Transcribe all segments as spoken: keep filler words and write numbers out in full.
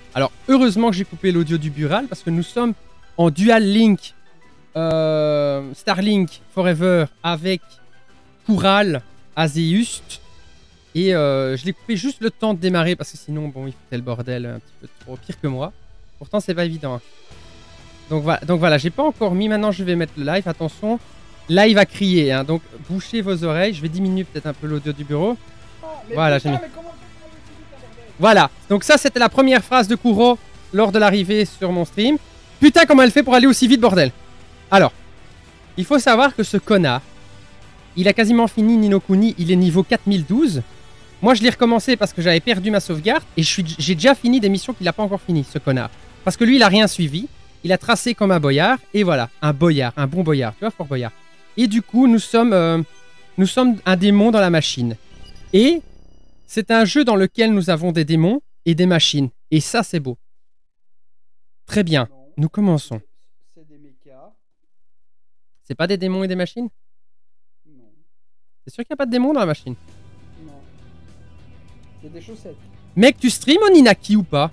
Alors, heureusement que j'ai coupé l'audio du Bural parce que nous sommes en Dual Link euh, Starlink Forever avec Coural, Azéust. Et euh, je l'ai coupé juste le temps de démarrer parce que sinon, bon, il foutait le bordel un petit peu trop pire que moi. Pourtant, c'est pas évident. Hein. Donc voilà, donc voilà, j'ai pas encore mis. Maintenant, je vais mettre le live. Attention, live à crier. Hein, donc, bouchez vos oreilles. Je vais diminuer peut-être un peu l'audio du bureau. Oh, voilà, putain, j'ai mis. mais comment faire pour aller aussi vite, la bordel ? Voilà. Donc ça, c'était la première phrase de Kuro lors de l'arrivée sur mon stream. Putain, comment elle fait pour aller aussi vite, bordel. Alors, il faut savoir que ce connard, il a quasiment fini Ni no Kuni. Il est niveau quatre mille douze. Moi, je l'ai recommencé parce que j'avais perdu ma sauvegarde et je suis, j'ai déjà fini des missions qu'il n'a pas encore fini, ce connard. Parce que lui, il a rien suivi. Il a tracé comme un boyard et voilà, un boyard, un bon boyard, tu vois, fort boyard. Et du coup, nous sommes, euh, nous sommes un démon dans la machine. Et c'est un jeu dans lequel nous avons des démons et des machines. Et ça, c'est beau. Très bien, Non, nous commençons. c'est des mechas. C'est pas des démons et des machines? Non, C'est sûr qu'il n'y a pas de démons dans la machine? non. Il y a des chaussettes. Mec, tu stream en Inaki ou pas?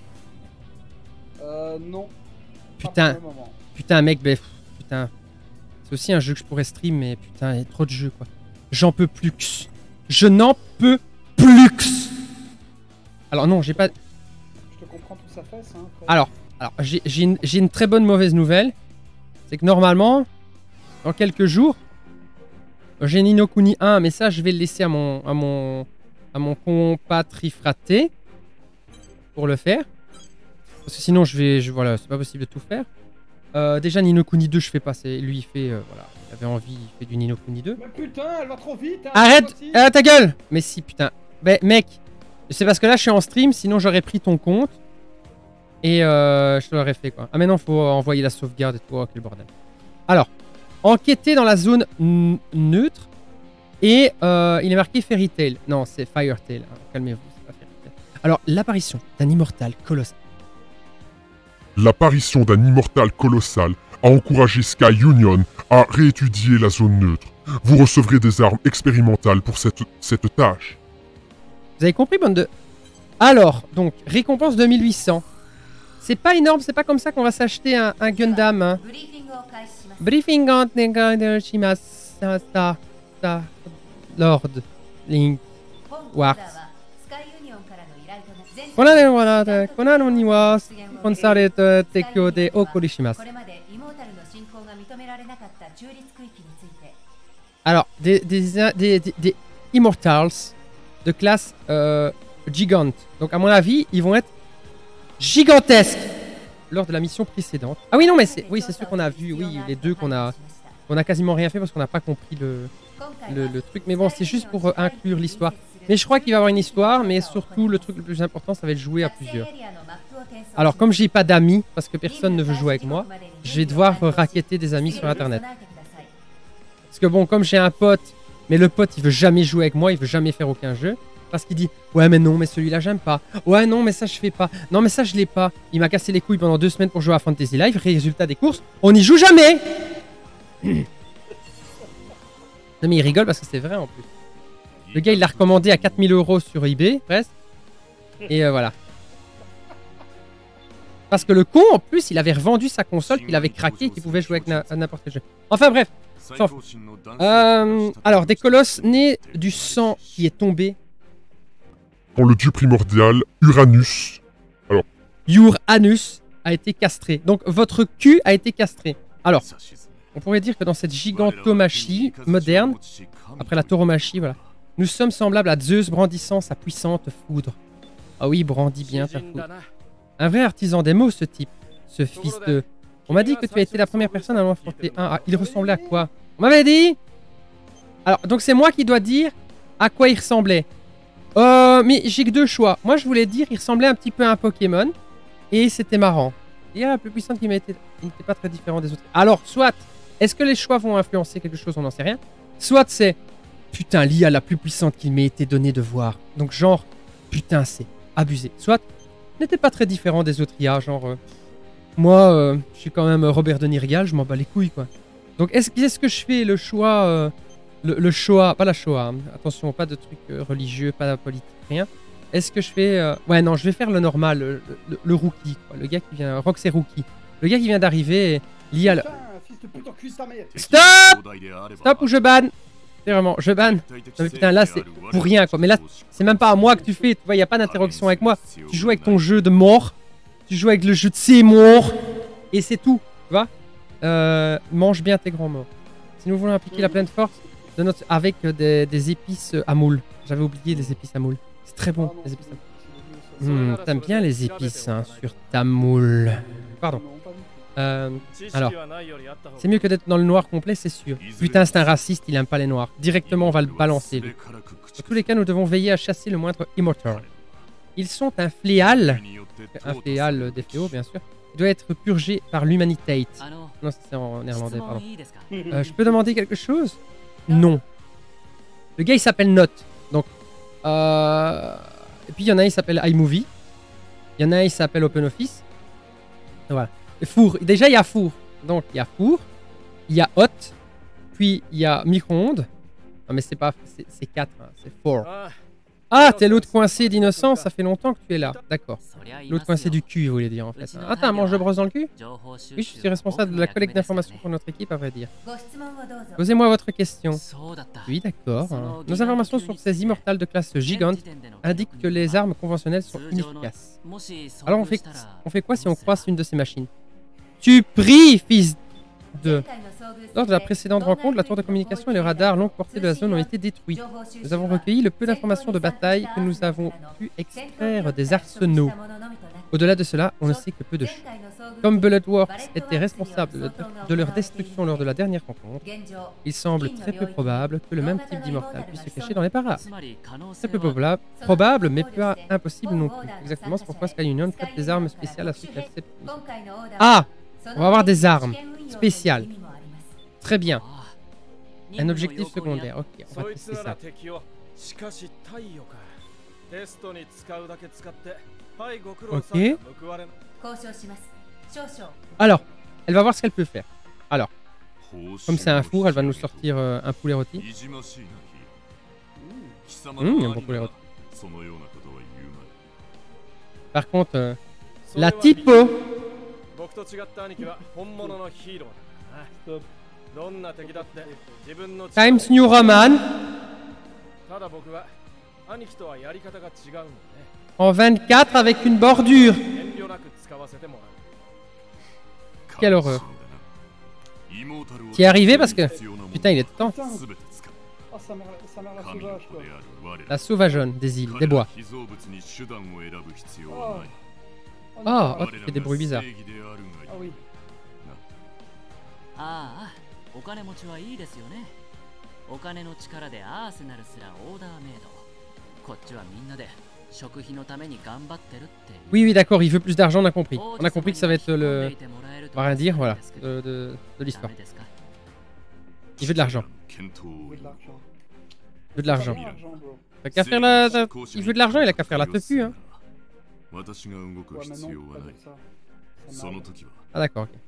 Euh, non. Putain. Pas pour le moment. Putain, mec, ben, pff, putain. C'est aussi un jeu que je pourrais stream, mais putain, il y a trop de jeux, quoi. J'en peux plus. Je n'en peux plus. Alors, non, j'ai pas... Je te comprends tout ça face, hein. Après. Alors, alors j'ai j'ai une, j'ai une très bonne mauvaise nouvelle. C'est que normalement, dans quelques jours, j'ai Ni no Kuni un, mais ça, je vais le laisser à mon, à mon, à mon compatrifraté pour le faire. Parce que sinon, je vais, je, voilà, c'est pas possible de tout faire. Euh, déjà, Ni no Kuni deux, je fais pas. C'est, lui, il fait, euh, voilà, il avait envie, il fait du Ni no Kuni deux. Mais putain, elle va trop vite, hein. Arrête, Aussi. euh, ta gueule. Mais si, putain. Ben, mec, c'est parce que là, je suis en stream, sinon j'aurais pris ton compte. Et euh, je te l'aurais fait, quoi. Ah, mais non, faut envoyer la sauvegarde et tout. Oh, quel bordel. Alors, enquêter dans la zone neutre. Et euh, il est marqué Fairy Tail. Non, c'est Fire Tail. Hein. Calmez-vous, c'est pas Fairy Tail. Alors, l'apparition d'un immortal colossal. L'apparition d'un immortal colossal a encouragé Sky Union à réétudier la zone neutre. Vous recevrez des armes expérimentales pour cette, cette tâche. Vous avez compris, bande de... Alors, donc, récompense deux mille huit cents. C'est pas énorme, c'est pas comme ça qu'on va s'acheter un, un Gundam. Hein. Briefing on the Shimasa Lord Link Wars. このようなこのようにはコンサルト提供でお送りします。Alors, des, des, des, des, des Immortals de classe euh, gigante. Donc, à mon avis, ils vont être gigantesques lors de la mission précédente. Ah oui, non, mais c'est oui, c'est ceux qu'on a vus. Oui, les deux qu'on a, on a quasiment rien fait parce qu'on n'a pas compris le, le, le truc. Mais bon, c'est juste pour euh, inclure l'histoire. Mais je crois qu'il va y avoir une histoire, mais surtout, le truc le plus important, ça va être jouer à plusieurs. Alors, comme j'ai pas d'amis, parce que personne ne veut jouer avec moi, je vais devoir euh, racketter des amis sur Internet. Parce que bon, comme j'ai un pote, mais le pote, il veut jamais jouer avec moi, il veut jamais faire aucun jeu. Parce qu'il dit, ouais, mais non, mais celui-là, j'aime pas. Ouais, non, mais ça, je fais pas. Non, mais ça, je l'ai pas. Il m'a cassé les couilles pendant deux semaines pour jouer à Fantasy Live. Résultat des courses, on n'y joue jamais. Non, mais il rigole parce que c'est vrai en plus. Le gars, il l'a recommandé à quatre mille euros sur eBay, presque. Et euh, voilà. Parce que le con, en plus, il avait revendu sa console qu'il avait craqué et qu'il pouvait jouer avec n'importe quel jeu. Enfin bref. Sauf. Euh, alors, des colosses nés du sang qui est tombé. Quand le dieu primordial, Uranus... Alors... Uranus a été castré. Donc, votre cul a été castré. Alors, on pourrait dire que dans cette gigantomachie moderne, après la tauromachie, voilà, nous sommes semblables à Zeus brandissant sa puissante foudre. Ah oui, brandit bien ta foudre. Un vrai artisan des mots, ce type. Ce fils de... On m'a dit que tu as été la première personne à m'affronter un. Ah, il ressemblait à quoi? On m'avait dit... Alors, donc c'est moi qui dois dire à quoi il ressemblait. Euh, mais j'ai que deux choix. Moi, je voulais dire il ressemblait un petit peu à un Pokémon. Et c'était marrant. Et la plus puissante qui m'a été... Il n'était pas très différent des autres. Alors, soit... Est-ce que les choix vont influencer quelque chose? On n'en sait rien. Soit c'est... Putain, l'I A la plus puissante qu'il m'ait été donné de voir. Donc genre... Putain, c'est abusé. Soit... N'était pas très différent des autres I A. Genre... Euh, moi, euh, je suis quand même Robert de Nirgal. Je m'en bats les couilles, quoi. Donc, est-ce est que je fais le choix... Euh, le, le Shoah... Pas la Shoah. Hein. Attention, pas de trucs euh, religieux, pas de politique, rien. Est-ce que je fais... euh, Ouais, non, je vais faire le normal, le, le, le rookie, quoi. Le gars qui vient... Rox et rookie. Le gars qui vient d'arriver, lié à la... Putain, fils de pute, encule ta mère. Stop Stop ou je banne. C'est vraiment, je banne. Non mais putain, là, c'est pour rien, quoi. Mais là, c'est même pas à moi que tu fais, tu vois, il n'y a pas d'interaction avec moi. Tu joues avec ton jeu de mort. Tu joues avec le jeu de c'est mort. Et c'est tout, tu vois. Euh, mange bien tes grands morts. Si nous voulons appliquer la pleine force de notre... avec des, des épices à moule. J'avais oublié les épices à moule. C'est très bon, les épices à moule. Mmh, t'aimes bien les épices hein, sur ta moule. Pardon. Euh, alors, c'est mieux que d'être dans le noir complet, c'est sûr. Putain, c'est un raciste, il aime pas les noirs. Directement, on va le balancer, lui. Dans tous les cas, nous devons veiller à chasser le moindre Immortal. Ils sont un fléal. Un fléal des fléaux, bien sûr. Il doit être purgé par l'Humanitate. Non, c'est en néerlandais, pardon. Euh, je peux demander quelque chose? Non. Le gars, il s'appelle Note. Donc, euh... et puis il y en a un, il s'appelle iMovie. Il y en a un, il s'appelle OpenOffice. Voilà. Et four. Déjà, il y a four. Donc, il y a four. Il y a hot. Puis, il y a micro-ondes. Non, mais c'est pas... C'est quatre. Hein, c'est four. Ah, t'es l'autre coincé d'innocence. Ça fait longtemps que tu es là. D'accord. L'autre coincé du cul, vous voulez dire, en fait. Ah, t'as un mange de brosse dans le cul? Oui, je suis responsable de la collecte d'informations pour notre équipe, à vrai dire. Posez-moi votre question. Oui, d'accord. Nos informations sur ces immortals de classe gigante indiquent que les armes conventionnelles sont inefficaces. Alors, on fait, on fait quoi si on croise une de ces machines? Tu pries, fils de... Lors de la précédente rencontre, la tour de communication et le radar longue portée de la zone ont été détruits. Nous avons recueilli le peu d'informations de bataille que nous avons pu extraire des arsenaux. Au-delà de cela, on ne sait que peu de choses. Comme Bloodworks était responsable de leur destruction lors de la dernière rencontre, il semble très peu probable que le même type d'immortal puisse se cacher dans les parages. Très peu probable, probable mais pas impossible non plus. Exactement, c'est pourquoi Sky Union prête des armes spéciales à ceux qui acceptent. Ah! On va avoir des armes spéciales. Très bien. Un objectif secondaire. Ok, on va tester ça. Ok. Alors, elle va voir ce qu'elle peut faire. Alors, comme c'est un four, elle va nous sortir euh, un poulet rôti. Mmh, un bon poulet rôti. Par contre, euh, la typo. Times New Roman. En vingt-quatre avec une bordure. Quelle horreur. T'y es arrivé parce que... Putain, il est temps. Oh, sa mère, sa mère la sauvage, quoi. La sauvageonne des îles, des bois. Oh, Oh, oh, tu fais des bruits bizarres. Ah oui. Oui, oui, d'accord, il veut plus d'argent, on a compris. On a compris que ça va être le... On va rien dire, voilà, de, de, de l'histoire. Il veut de l'argent. Il veut de l'argent. Il veut de l'argent. Pas d'argent, bro. T'as qu'à faire la... la- Il veut de l'argent, il a qu'à faire la tepu, hein. Ouais, mais non, pas dire ça. Ça m'arrive. Ah d'accord, ok.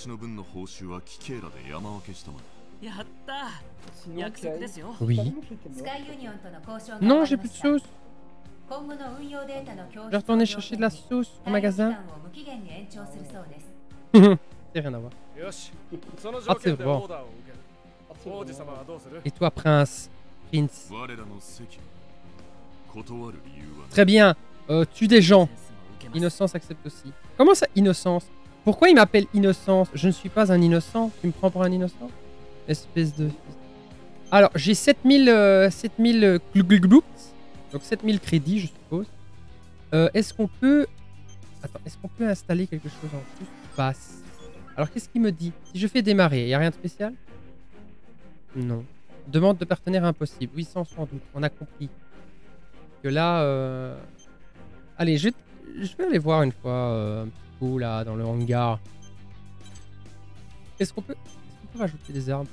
Sinon, Kai, Oui. t'as mangé tes morts, Non, j'ai plus de sauce. Je vais retourner chercher de la sauce au magasin. C'est rien à voir. Ah, c'est bon. toi. Ah, c'est bon. Et toi, prince? Prince. Très bien. Euh, tue des gens. Innocence accepte aussi. Comment ça, innocence? Pourquoi il m'appelle innocence? Je ne suis pas un innocent. Tu me prends pour un innocent? Espèce de... Alors, j'ai sept mille... Euh, sept mille euh, glugglugloups. Donc sept mille crédits, je suppose. Euh, est-ce qu'on peut... Attends, est-ce qu'on peut installer quelque chose en plus? Passe. Alors, qu'est-ce qu'il me dit? Si je fais démarrer, il n'y a rien de spécial? Non. Demande de partenaire impossible. huit cents sans doute. On a compris. Que là... Euh... Allez, je... je vais aller voir une fois euh, un petit coup là, dans le hangar. Est-ce qu'on peut... Est-ce qu'on peut rajouter des arbres?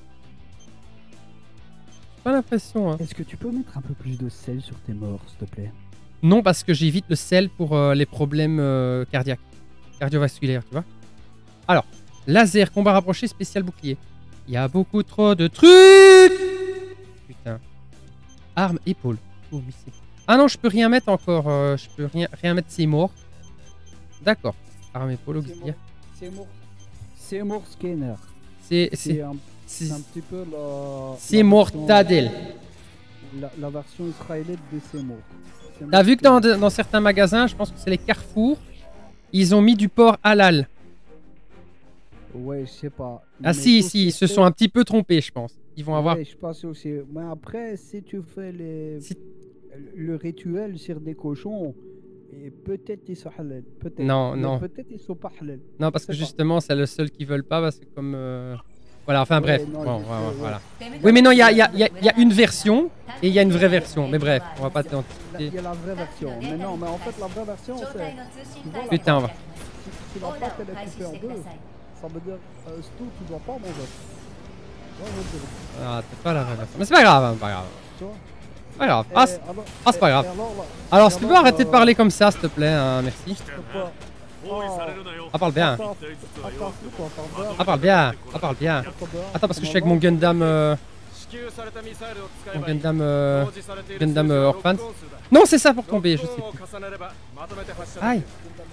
J'ai pas l'impression, hein. Est-ce que tu peux mettre un peu plus de sel sur tes morts, s'il te plaît? Non, parce que j'évite le sel pour euh, les problèmes euh, cardiaques. Cardiovasculaires, tu vois. Alors, laser, combat rapproché, spécial bouclier. Il y a beaucoup trop de trucs. Putain. Arme, épaule. Oh, missile. Ah non, je peux rien mettre encore. Euh, je peux rien, rien mettre, c'est mort. D'accord. Armée Polo, dire. C'est mort. C'est mort scanner. C'est C'est un, un petit peu la. C'est mortadelle. La, la version israélienne de C'est mort. T'as vu que dans, dans certains magasins, je pense que c'est les Carrefour, ils ont mis du porc halal. Ouais, je sais pas. Ah Mais si, tout si, ils ce se qui sont fait- un petit peu trompés, je pense. Ils vont avoir... Ouais, je pense aussi. Mais après, si tu fais les... Si- le rituel sur des cochons, et peut-être ils sont halal. Peut-être. Non, Mais non. Peut-être ils sont pas halal. Non, parce Je que sais pas. justement, c'est le seul qu'ils veulent pas, parce que comme... euh, Voilà, enfin Ouais, bref. non, Bon, je sais, voilà, ouais. voilà. Oui, mais non, il y a, il y, a, il y a- il y a une version, et il y a une vraie version. Mais bref, on va pas Là, Il t'anticiper. y a la vraie version. Mais non, mais en fait, la vraie version, c'est... Putain, on va... Si la pâte elle est coupée en deux, ça veut dire euh, Stu, tu dois pas manger. Ouais, je veux dire, Ah, c'est pas la vraie version. Mais c'est pas grave, hein, pas grave. tu vois. Pas grave. Et Ah, c'est alors- ah, c'est pas et- grave. et alors, là, alors, et si tu peux alors, arrêter de euh, parler comme ça, s'il te plaît, hein, merci. je peux pas- Oh, Ah, parle bien. attends, attends, quoi, attends, Ah, parle bien. Ah, parle bien. attends, Attends, parce que je suis avec mon Gundam... Euh... Mon Gundam... Euh... Gundam euh, Orphans. Non, c'est ça pour tomber, je sais plus. Aïe.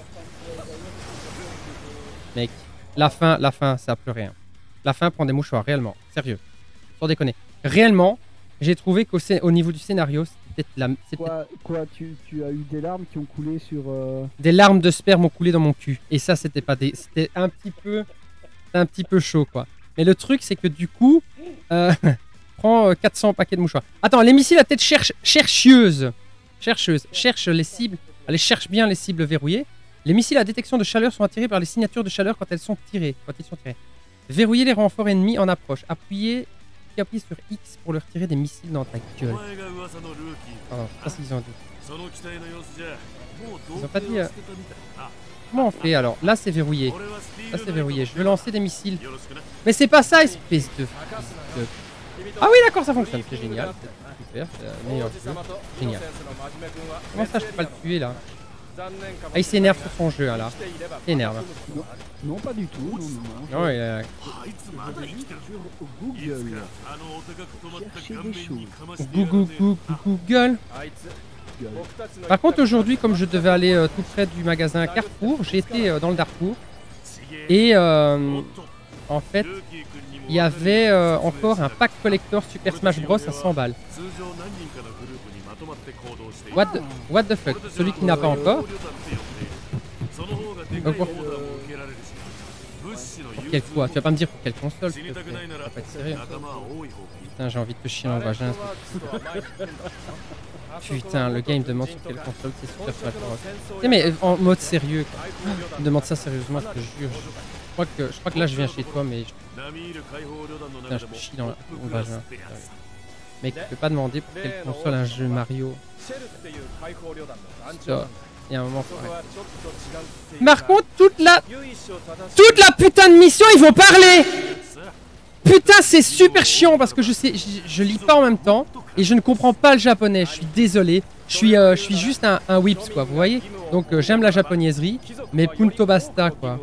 Mec, la fin, la fin, ça a plus rien. La fin prend des mouchoirs, réellement. Sérieux. Sans déconner. Réellement, j'ai trouvé qu'au scé- au niveau du scénario, c'était la... c'était- Quoi, quoi tu, tu as eu des larmes qui ont coulé sur... euh, des larmes de sperme ont coulé dans mon cul. Et ça, c'était pas des... C'était un petit peu... C'était un petit peu chaud, quoi. Mais le truc, c'est que du coup... Euh... prends euh, quatre cents paquets de mouchoirs. Attends, les missiles à tête cherche... chercheuse. Chercheuse. Cherche les cibles. Allez, cherche bien les cibles verrouillées. Les missiles à détection de chaleur sont attirés par les signatures de chaleur quand elles sont tirées. Quand ils sont tirés. Verrouillez les renforts ennemis en approche. Appuyez... Appuyez sur X pour leur tirer des missiles dans ta gueule. Oh, ça, c'est qu'ils ont dit. Ils ont pas dit... euh, Comment on fait alors? Là, c'est verrouillé. Là, c'est verrouillé. Je veux lancer des missiles. Mais c'est pas ça, espèce de... de- Ah oui, d'accord, ça fonctionne. C'est génial. C'est super. C'est le meilleur jeu. Génial. Comment ça, je peux pas le tuer, là? Ah, il s'énerve sur son jeu, hein, là. Il s'énerve. Non, pas du tout. Non, non, non. Non, il a- Je vais juste sur Google. Chercher des choses. Google, Google, Google. Par contre, aujourd'hui, comme je devais aller euh, tout près du magasin Carrefour, j'ai été euh, dans le Darfour. Et euh, en fait, il y avait euh, encore un pack collector Super Smash Bros à cent balles. What the, what the fuck? Celui qui n'a pas encore. Donc, pour... pour quelle fois? Tu vas pas me dire pour quelle console? s'il te plaît. Ça va pas être sérieux. Putain, j'ai envie de te chier dans le vagin. Putain, le gars il me demande sur quelle console c'est Super Smash Bros. Tu sais, mais en mode sérieux, quoi. Il me demande ça sérieusement, je te jure. Je crois que, je crois que là je viens chez toi, mais je, putain, je te chie dans, la, dans le vagin. Sérieux. Mec, tu peux pas demander pour quelle console un jeu Mario. Ça, il y a un moment, faut arrêter. Par contre, toute la, toute la putain de mission, ils vont parler. Putain, c'est super chiant parce que je sais, je, je lis pas en même temps et je ne comprends pas le japonais. Je suis désolé. Je suis, euh, je suis juste un, un whips, quoi. Vous voyez? Donc euh, j'aime la japonaiserie, mais punto basta, quoi.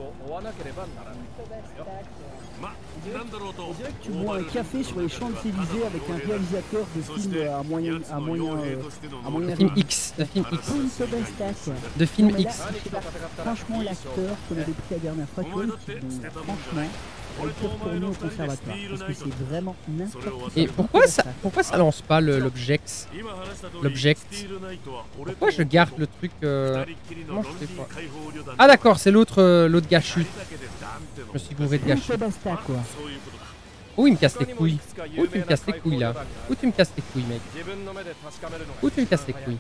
On dirait que tu bois un café sur les Champs-Élysées avec un réalisateur de film euh, à moyen, à moyen, euh, à moyen De film X, de film X, Punto basta, quoi. de film Mais là, X. je sais pas, franchement, l'acteur qu'on avait pris la dernière fois, tu vois, bon, franchement, elle peut retourner au conservatoire parce que c'est vraiment n'importe quoi. Et pourquoi ça, pourquoi ça lance pas le- l'object, l'object? Pourquoi je garde le truc euh... Comment je fais quoi? Ah d'accord, c'est l'autre, euh, l'autre gars chute. Je me suis gouré de gars Punto chute. basta, quoi. Où il me casse les couilles? Où tu me casses les couilles là? Où tu me casses les couilles, mec? Où tu me casses les couilles?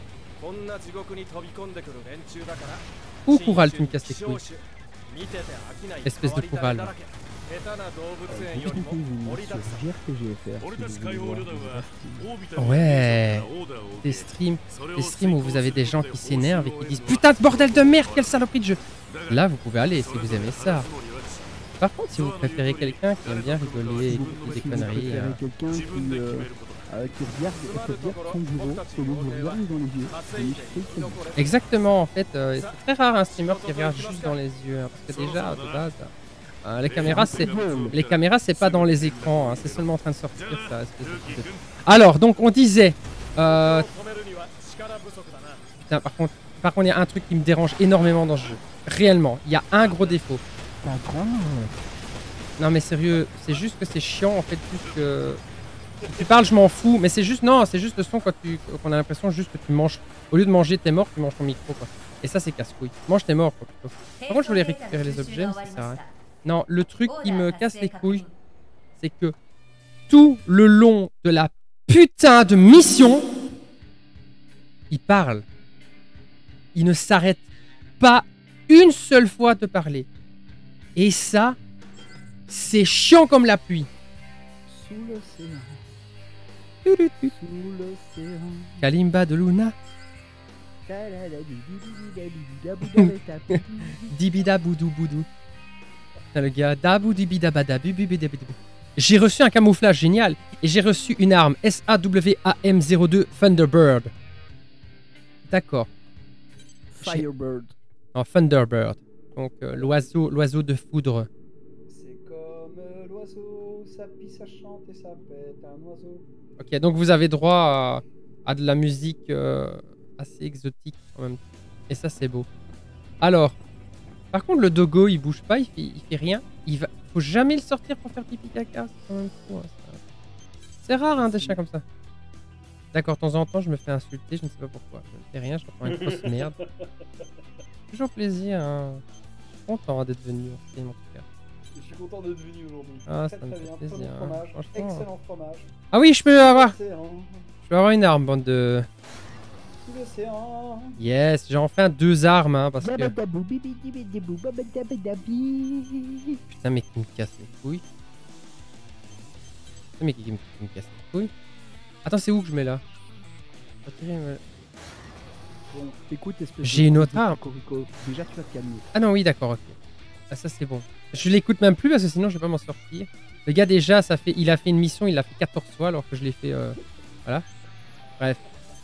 Où Coural tu me casses les couilles? Espèce de Coural. Juste une petite sur G R P G F R, si vous voulez voir. Ouais. Des streams, des streams où vous avez des gens qui s'énervent et qui disent putain de bordel de merde, quelle saloperie de jeu. Là vous pouvez aller si vous aimez ça. Par contre, si vous préférez quelqu'un qui aime bien rigoler, Si vous, écouter des si vous conneries. préférez euh, quelqu'un qui, euh, euh, qui regarde, qui regarde son bureau, et lui vous regarde dans les yeux. Et il fait que ça. Exactement, en fait, euh, c'est très rare un streamer qui regarde juste dans les yeux, hein, parce que déjà, de base, euh, les caméras, c'est les caméras, c'est pas dans les écrans, hein, c'est seulement en train de sortir ça. Espèce de... Alors, donc, on disait, euh, Putain, par contre, par contre, il y a un truc qui me dérange énormément dans ce jeu. Réellement, il y a un gros défaut. Non mais sérieux, c'est juste que c'est chiant en fait, juste que... Tu parles, je m'en fous, mais c'est juste, non, c'est juste le son quand tu, qu'on a l'impression juste que tu manges, au lieu de manger tes morts, tu manges ton micro quoi. Et ça c'est casse-couille. Mange tes morts quoi plutôt. Par contre je voulais récupérer les objets, mais ça sert à rien. Non, le truc qui me casse les couilles, c'est que tout le long de la putain de mission, il parle. Il ne s'arrête pas une seule fois de parler. Et ça, c'est chiant comme la pluie. Sous l'océan. Sous l'océan. Kalimba de Luna. Dibida boudou boudou. Putain, le gars. Dabou dibida bada bubu bida bida. J'ai reçu un camouflage génial. Et j'ai reçu une arme S A W A M zéro deux Thunderbird. D'accord. Firebird. Non, Thunderbird. Donc euh, l'oiseau, l'oiseau de foudre. C'est comme euh, l'oiseau, ça pisse, ça chante et ça pète un oiseau. Ok, donc vous avez droit à, à de la musique euh, assez exotique en même temps. Et ça, c'est beau. Alors, par contre, le dogo, il bouge pas, il fait, il fait rien. Il va, faut jamais le sortir pour faire pipi caca. C'est quand même fou, hein, ça. C'est rare, hein, des chiens comme ça. D'accord, de temps en temps, je me fais insulter, je ne sais pas pourquoi. Je ne fais rien, je reprends une grosse merde. Toujours plaisir, hein. Je suis content d'être venu en stream en tout cas. Je suis content d'être venu aujourd'hui. Ah, très, ça me très fait bien. plaisir, Très bon hein. fromage. Franchement. Excellent fromage. Ah oui, je peux avoir. Excellent. Je peux avoir une arme, bande de. Sous l'océan. Yes, j'ai enfin deux armes, hein, parce que. Putain, mec, qui me casse les couilles. Putain, mec, qui me, qui me casse les couilles. Attends, c'est où que je mets là? Bon, écoute, espèce de J'ai une autre arme. cocorico. Déjà, tu vas te calmer. Ah non, oui, d'accord, ok. Ah, ça c'est bon. Je l'écoute même plus parce que sinon je vais pas m'en sortir. Le gars, déjà, ça fait, il a fait une mission, il l'a fait quatorze fois alors que je l'ai fait. Euh... Voilà. Bref.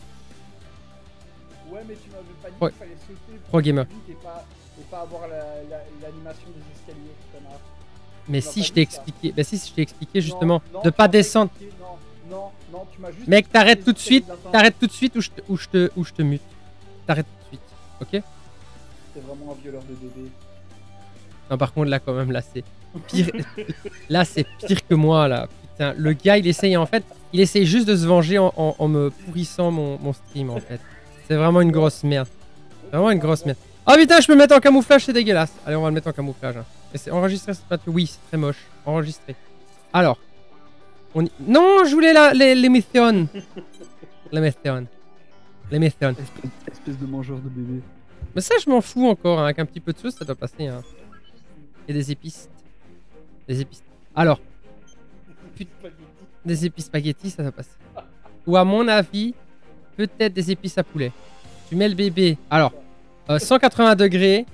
Ouais, mais tu m'avais pas dit Pro... qu'il fallait sauter Pro gamer. et pas, et pas avoir l'animation la, la, des escaliers, connard. Mais Tu m'as si pas je t'ai dit ça. expliqué, bah si, si je t'ai expliqué justement Non, non, de tu pas m'as descendre. expliqué, Non, non, non, tu m'as juste. Mec, expliqué t'arrêtes les tout de escaliers suite. de la fin. T'arrêtes tout de suite ou je te, ou je te, ou je te mute. T'arrêtes tout de suite. Ok? T'es vraiment un violeur de bébé. Non, par contre, là, quand même, là, c'est pire. Là, c'est pire que moi, là. Putain, le gars, il essaye, en fait, il essaye juste de se venger en, en, en me pourrissant mon, mon stream, en fait. C'est vraiment une grosse merde. C'est vraiment une grosse merde. Oh putain, je peux me mettre en camouflage, c'est dégueulasse. Allez, on va le mettre en camouflage. Hein. Et c'est enregistré, c'est pas tout. Oui, c'est très moche. Enregistré. Alors. On y... Non, je voulais la, les, les méthones. Les méthones. Les méthones. Espèce, espèce de mangeur de bébé. Mais ça, je m'en fous encore. Hein. Avec un petit peu de sauce, ça doit passer. Hein. Et des épices. Des épices. Alors. Putain. Des épices spaghetti, ça doit passer. Ou à mon avis, peut-être des épices à poulet. Tu mets le bébé. Alors, euh, cent quatre-vingts degrés.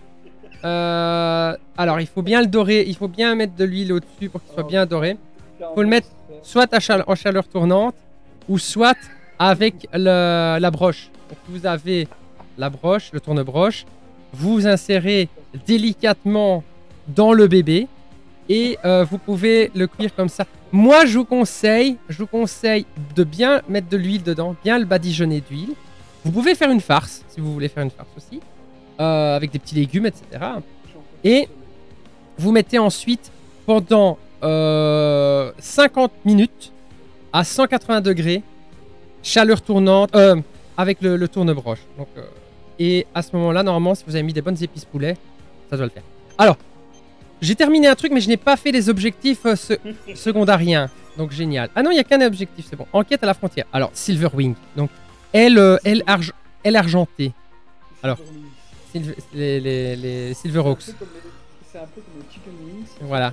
Euh, alors, il faut bien le dorer. Il faut bien mettre de l'huile au-dessus pour qu'il soit bien doré. Il faut le mettre soit à chale en chaleur tournante ou soit avec le, la broche. Donc, vous avez la broche, le tourne-broche. Vous insérez délicatement dans le bébé et euh, vous pouvez le cuire comme ça. Moi, je vous conseille, je vous conseille de bien mettre de l'huile dedans, bien le badigeonner d'huile. Vous pouvez faire une farce, si vous voulez faire une farce aussi, euh, avec des petits légumes, et cetera. Et vous mettez ensuite, pendant euh, cinquante minutes, à cent quatre-vingts degrés, chaleur tournante, euh, avec le, le tourne-broche. Donc, euh, et à ce moment-là, normalement, si vous avez mis des bonnes épices poulet, ça doit le faire. Alors, j'ai terminé un truc, mais je n'ai pas fait les objectifs euh, se secondariens. Donc, génial. Ah non, il n'y a qu'un objectif, c'est bon. Enquête à la frontière. Alors, Silverwing. Donc, elle, euh, elle, arg elle argentée. Alors, Silver, les, les, les Silverhawks. C'est un peu comme les Chicken Wings. Voilà.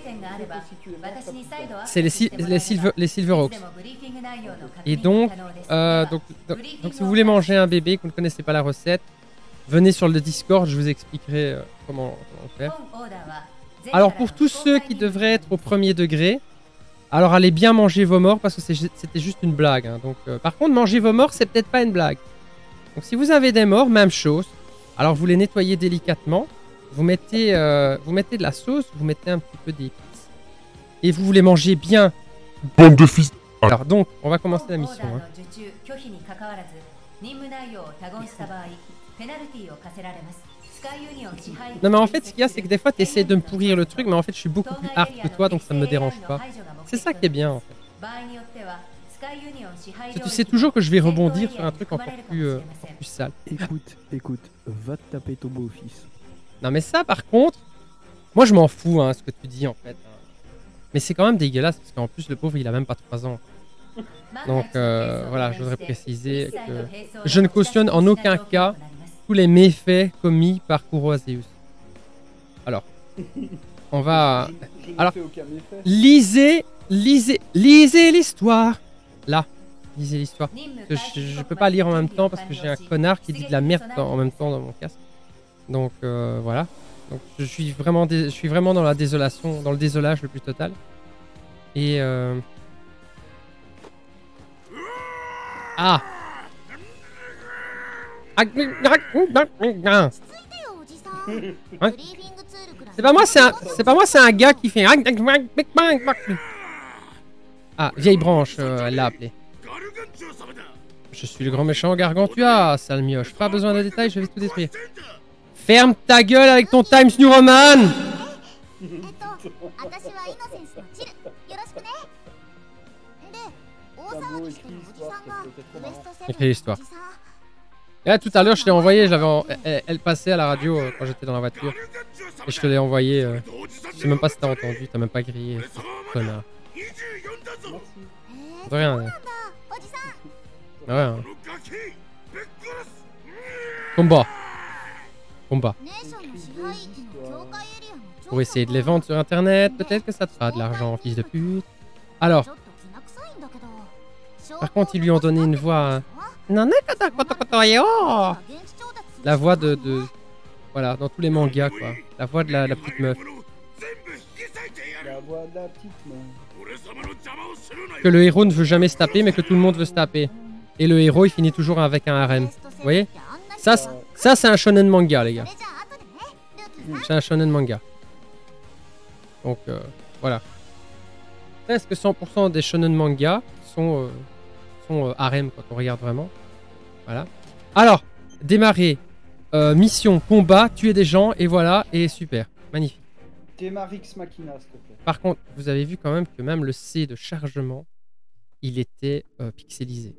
Que... C'est les, les, silver, les Silverhawks. Et donc, euh, donc, donc, donc, si vous voulez manger un bébé, que vous ne connaissez pas la recette, venez sur le Discord, je vous expliquerai euh, comment, comment faire. Alors, pour tous ceux qui devraient être au premier degré, alors allez bien manger vos morts parce que c'était juste une blague. Hein. Donc, euh, par contre, manger vos morts, c'est peut-être pas une blague. Donc, si vous avez des morts, même chose. Alors, vous les nettoyez délicatement. Vous mettez, euh, vous mettez de la sauce, vous mettez un petit peu d'épices. Et vous les mangez bien. Bande de fils. Alors, donc, on va commencer la mission. Hein. Non mais en fait ce qu'il y a c'est que des fois tu essaies de me pourrir le truc mais en fait je suis beaucoup plus hard que toi donc ça ne me dérange pas. C'est ça qui est bien en fait. Tu sais toujours que je vais rebondir sur un truc encore plus, euh, encore plus sale. Écoute, écoute, va te taper ton beau-fils. Non mais ça par contre, moi je m'en fous hein, ce que tu dis en fait. Mais c'est quand même dégueulasse parce qu'en plus le pauvre il a même pas trois ans. Donc euh, voilà, je voudrais préciser que je ne cautionne en aucun cas tous les méfaits commis par Kuroaseus. Alors, on va... Alors, lisez, lisez, lisez l'histoire. Là, lisez l'histoire. Je, je peux pas lire en même temps parce que j'ai un connard qui dit de la merde dans, en même temps dans mon casque. Donc euh, voilà. Donc je suis vraiment, dé, je suis vraiment dans la désolation, dans le désolage le plus total. Et euh... ah. C'est pas moi, c'est un, c'est pas moi, c'est un gars qui fait. Ah, vieille branche, euh, elle l'a appelé. Je suis le grand méchant Gargantua, sale mioche. Pas besoin de détails, je vais tout détruire. Ferme ta gueule avec ton Times New Roman. Écris l'histoire. Et là, tout à l'heure, je t'ai envoyé, je l'avais en... elle, elle passait à la radio euh, quand j'étais dans la voiture. Et je te l'ai envoyé. Euh... Je sais même pas si t'as entendu, t'as même pas grillé. Connard. De rien. Ouais. Ouais, hein. Combat. Combat. Pour essayer de les vendre sur internet, peut-être que ça te fera de l'argent, fils de pute. Alors. Par contre, ils lui ont donné une voix. La voix de, de. Voilà, dans tous les mangas, quoi. La voix de la, la petite meuf. La voix de la petite meuf. Que le héros ne veut jamais se taper, mais que tout le monde veut se taper. Et le héros, il finit toujours avec un harem. Vous voyez? Ça, ça c'est un shonen manga, les gars. C'est un shonen manga. Donc, euh, voilà. Presque cent pour cent des shonen manga sont, euh, sont euh, harem quand on regarde vraiment. Voilà. Alors, démarrer. Euh, mission, combat, tuer des gens, et voilà, et super. Magnifique. Démarre X Machina, s'il te plaît. Par contre, vous avez vu quand même que même le C de chargement, il était euh, pixelisé.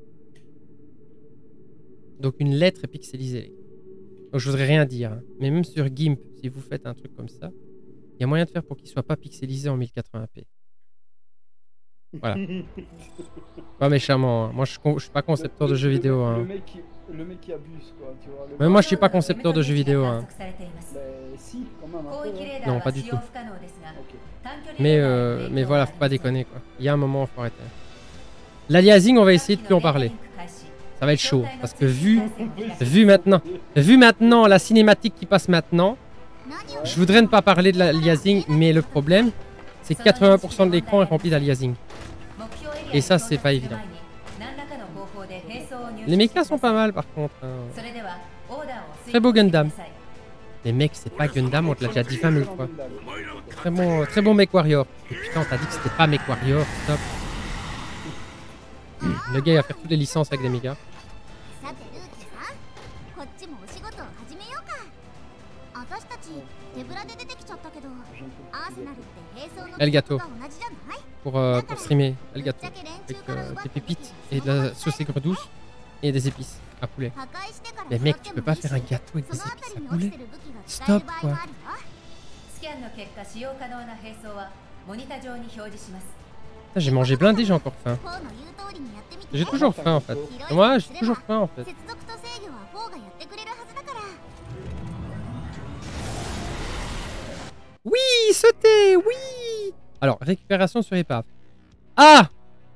Donc une lettre est pixelisée. Donc je voudrais rien dire. Hein. Mais même sur GIMP, si vous faites un truc comme ça, il y a moyen de faire pour qu'il soit pas pixelisé en mille quatre-vingts p. Voilà. Pas méchamment. Hein. Moi, je, je suis pas concepteur de jeux vidéo. Hein. Le mec qui, le mec qui abuse, quoi. Tu vois, le mais moi, je suis pas concepteur de jeux vidéo. Hein. Mais si, quand même, un peu, hein. Non, pas du tout. Okay. Mais, euh, mais voilà, faut pas déconner, quoi. Il y a un moment, faut arrêter. L'aliasing, on va essayer de plus en parler. Ça va être chaud. Parce que vu, vu maintenant, vu maintenant la cinématique qui passe maintenant, je voudrais ne pas parler de l'aliasing, mais le problème, c'est que quatre-vingts pour cent de l'écran est rempli d'aliasing. Et ça, c'est pas évident. Les mechas sont pas mal, par contre. Hein. Très beau Gundam. Les mecs, c'est pas Gundam, on te l'a déjà dit vingt mille fois. Très bon, très bon Mech Warrior. Et putain, on t'a dit que c'était pas Mech Warrior, stop. Le gars, il va faire toutes les licences avec des mégas. Elgato. Pour, euh, pour streamer. Elgato. Avec euh, des pépites et de la sauce aigre douce et des épices à poulet. Mais mec, tu peux pas faire un gâteau avec des épices à poulet? Stop, quoi. J'ai mangé blindé, j'ai encore faim. J'ai toujours faim en fait. Moi, j'ai toujours faim en fait. Oui, sauter, oui. Alors, récupération sur épave. Ah